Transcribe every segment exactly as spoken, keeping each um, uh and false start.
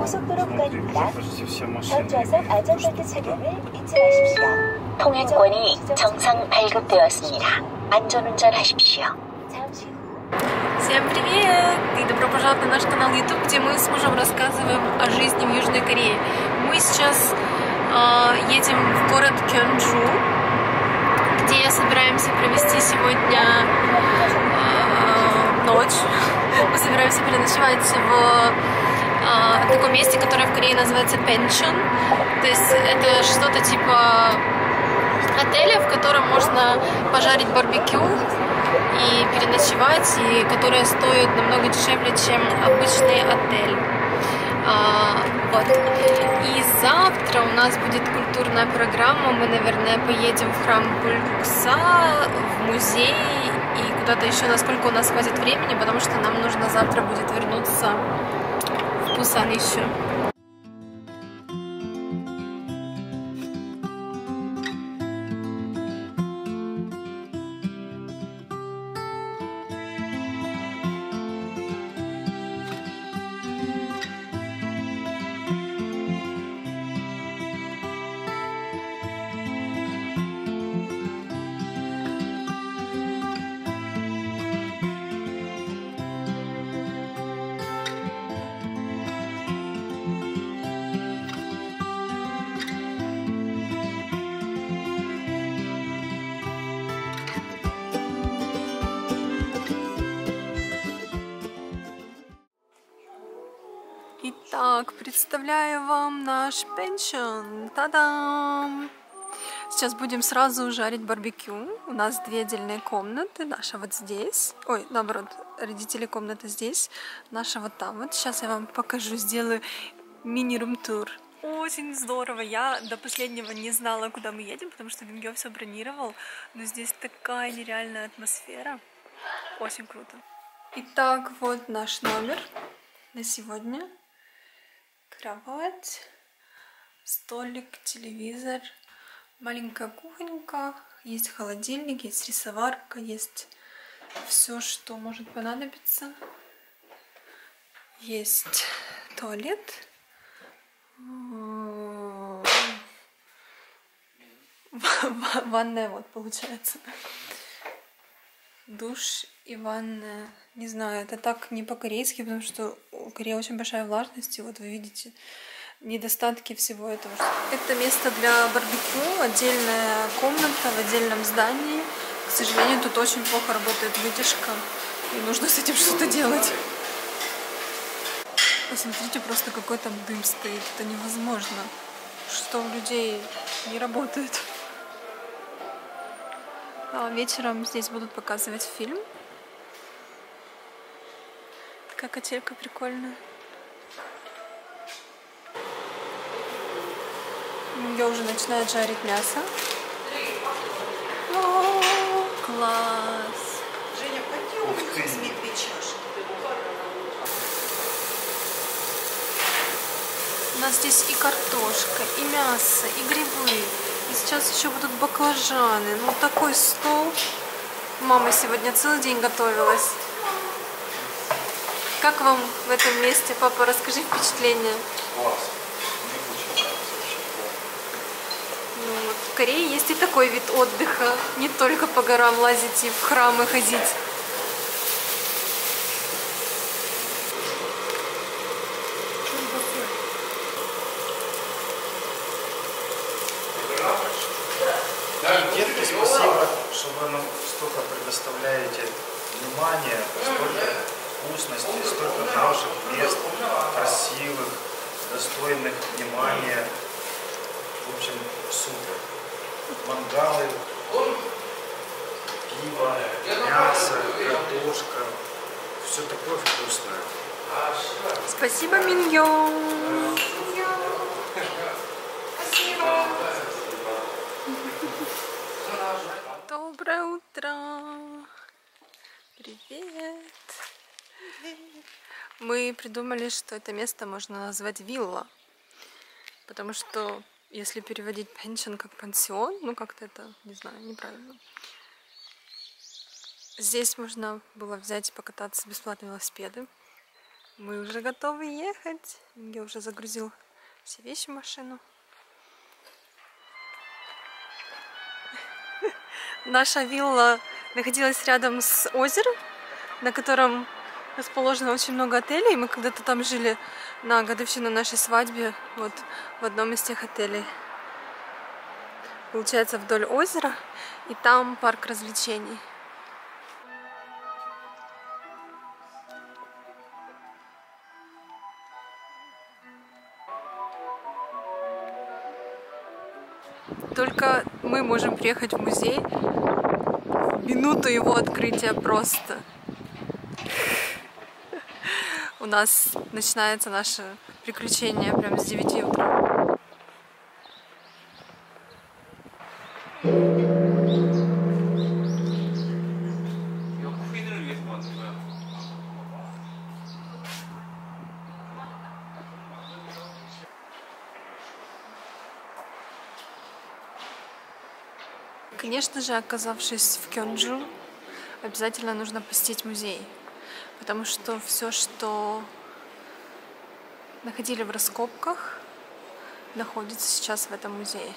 고속도로 구간입니다. 전 좌석 안전벨트 착용을 잊지 마십시오. 통행권이 정상 발급되었습니다. 안전운전하십시오. 잠시 후 Всем привет! И добро пожаловать на наш канал YouTube, где мы с мужем рассказываем о жизни в Южной Корее. Мы сейчас э, едем в город Кёнджу, где собираемся провести сегодня э, ночь. Мы собираемся переночевать в э, таком месте, которое в Корее называется пеншон. То есть это что-то типа отеля, в котором можно пожарить барбекю и переночевать, и которая стоит намного дешевле, чем обычный отель. А, вот. И завтра у нас будет культурная программа. Мы, наверное, поедем в храм Булгукса, в музей и куда-то еще, насколько у нас хватит времени, потому что нам нужно завтра будет вернуться в Пусан еще. Итак, представляю вам наш пеншон. Та-дам! Сейчас будем сразу жарить барбекю. У нас две отдельные комнаты. Наша вот здесь. Ой, наоборот, родители комната здесь. Наша вот там. Вот сейчас я вам покажу, сделаю мини-рум-тур. Очень здорово. Я до последнего не знала, куда мы едем, потому что Мингё все бронировал. Но здесь такая нереальная атмосфера. Очень круто. Итак, вот наш номер на сегодня. Кровать, столик, телевизор, маленькая кухонька, есть холодильник, есть рисоварка, есть все, что может понадобиться. Есть туалет, ванная вот получается, душ и ванная. Не знаю, это так не по-корейски, потому что у Кореи очень большая влажность, и вот вы видите недостатки всего этого. Это место для барбекю, отдельная комната в отдельном здании. К сожалению, тут очень плохо работает вытяжка, и нужно с этим что-то делать. Посмотрите, просто какой там дым стоит, это невозможно. Что у людей не работает. А вечером здесь будут показывать фильм. Такая котелька прикольная. Я уже начинаю жарить мясо. О, класс! Женя, пойдем, возьми две чашки. У нас здесь и картошка, и мясо, и грибы. И сейчас еще будут баклажаны. Ну, такой стол. Мама сегодня целый день готовилась. Как вам в этом месте, папа? Расскажи впечатление. Класс. Ну, вот, в Корее есть и такой вид отдыха. Не только по горам лазить и в храмы ходить. Детки, спасибо, что вы нам столько предоставляете внимания, столько вкусностей, столько хороших мест, красивых, достойных внимания. В общем, супер. Мангалы, пиво, мясо, картошка. Все такое вкусное. Спасибо, Миньё. Доброе утро. Привет. Мы придумали, что это место можно назвать вилла, потому что если переводить пеншон как пансион, ну как-то это, не знаю, неправильно. Здесь можно было взять и покататься бесплатные велосипеды. Мы уже готовы ехать. Я уже загрузил все вещи в машину. Наша вилла находилась рядом с озером, на котором расположено очень много отелей. Мы когда-то там жили на годовщину нашей свадьбе, вот в одном из тех отелей. Получается, вдоль озера, и там парк развлечений. Только мы можем приехать в музей в минуту его открытия просто. У нас начинается наше приключение прямо с девяти утра. Конечно же, оказавшись в Кёнджу, обязательно нужно посетить музей, потому что все, что находили в раскопках, находится сейчас в этом музее.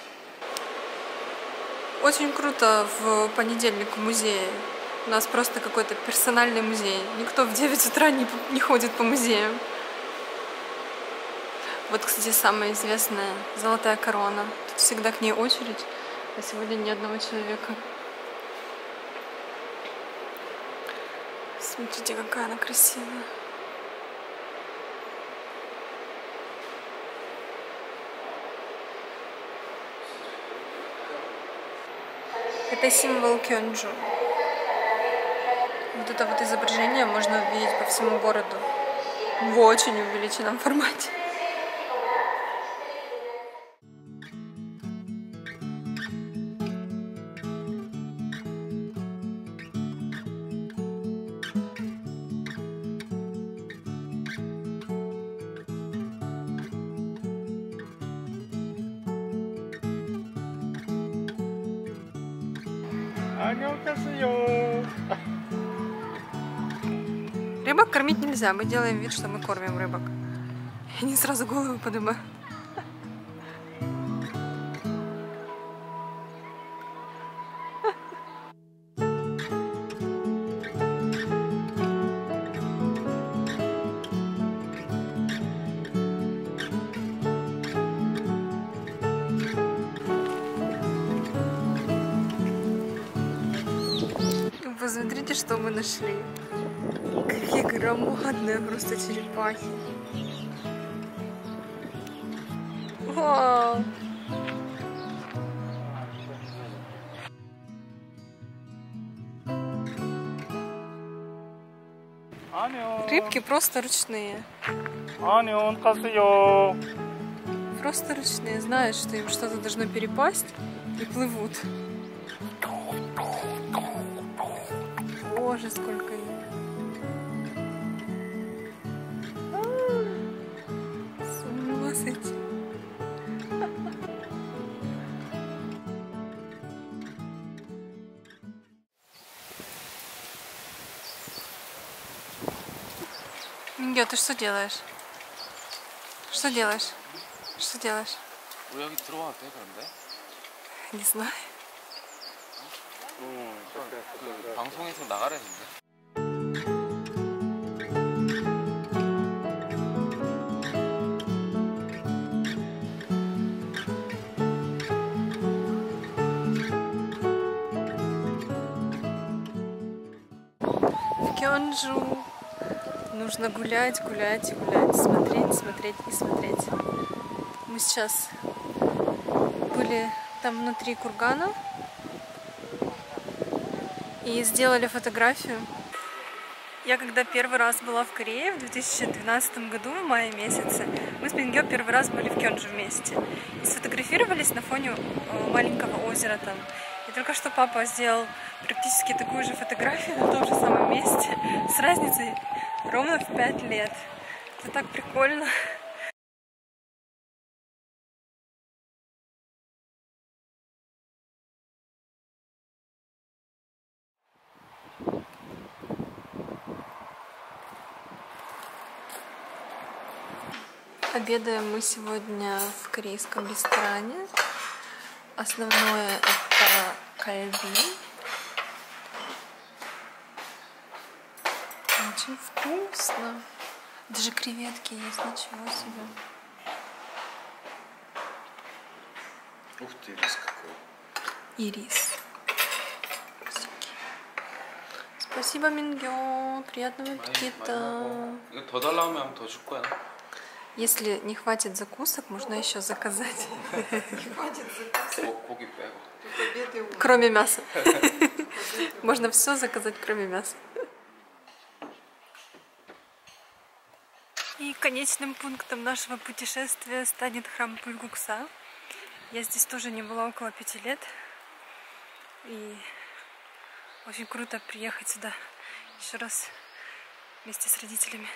Очень круто в понедельник в музее. У нас просто какой-то персональный музей. Никто в девять утра не, не ходит по музеям. Вот, кстати, самая известная золотая корона. Тут всегда к ней очередь. А сегодня ни одного человека. Смотрите, какая она красивая. Это символ Кёнджу. Вот это вот изображение можно увидеть по всему городу в очень увеличенном формате. Рыбок кормить нельзя, мы делаем вид, что мы кормим рыбок. И они сразу голову поднимают. Посмотрите, что мы нашли. Какие громадные просто черепахи. Вау! Рыбки просто ручные. Просто ручные. Знают, что им что-то должно перепасть, и плывут. Боже, сколько их. С ума сойти. Ё, ты что делаешь? Что делаешь? Что делаешь? 여기 들어와도 돼, 그런데? Не знаю. 그 방송에서 나가라는데. В Кёнджу нужно гулять, гулять и гулять, смотреть, смотреть и смотреть. Мы сейчас были там внутри кургана и сделали фотографию. Я когда первый раз была в Корее в две тысячи двенадцатом году, в мае месяце, мы с Бингё первый раз были в Кёнджу вместе. И сфотографировались на фоне маленького озера там. И только что папа сделал практически такую же фотографию на том же самом месте, с разницей ровно в пять лет. Это так прикольно. Обедаем мы сегодня в корейском ресторане. Основное это кальби. Очень вкусно. Даже креветки есть, ничего себе. Ух ты, рис какой. И рис. Спасибо, Мингё. Приятного аппетита. 이거 더 달라면 하면 더 줄 거야. Если не хватит закусок, можно еще заказать. 고, 고기 빼고. Кроме мяса. Можно все заказать, кроме мяса. И конечным пунктом нашего путешествия станет храм Пульгукса. Я здесь тоже не была около пяти лет. И очень круто приехать сюда еще раз вместе с родителями.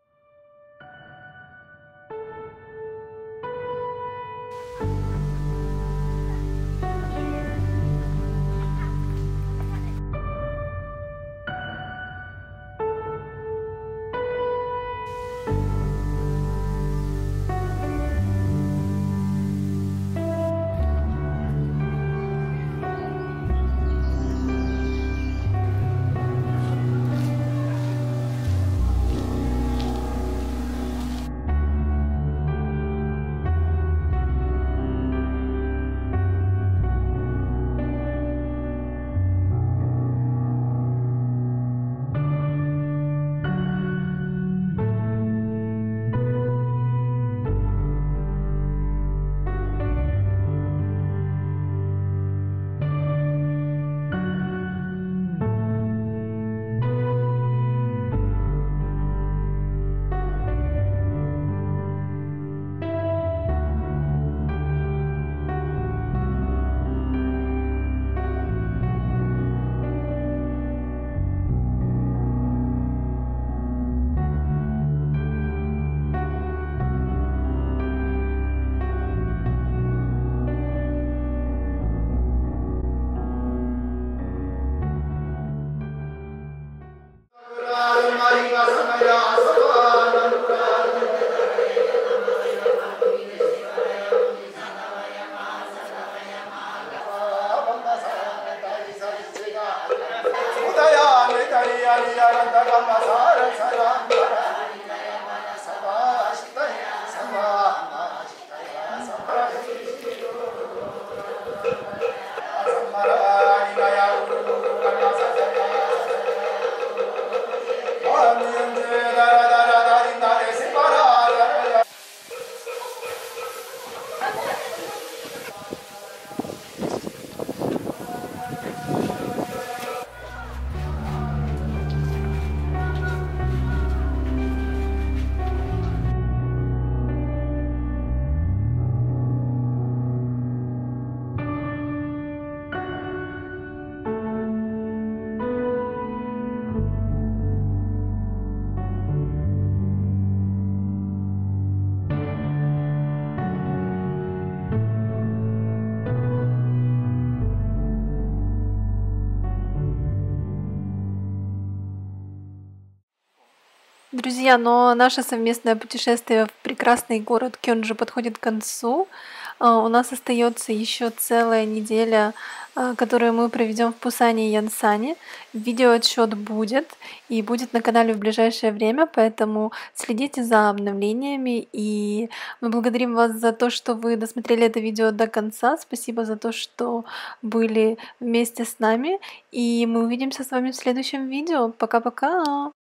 Друзья, но наше совместное путешествие в прекрасный город Кёнджу подходит к концу. А, У нас остается еще целая неделя, а, которую мы проведем в Пусане и Янсане. Видеоотчет будет и будет на канале в ближайшее время, поэтому следите за обновлениями. И мы благодарим вас за то, что вы досмотрели это видео до конца. Спасибо за то, что были вместе с нами. И мы увидимся с вами в следующем видео. Пока-пока!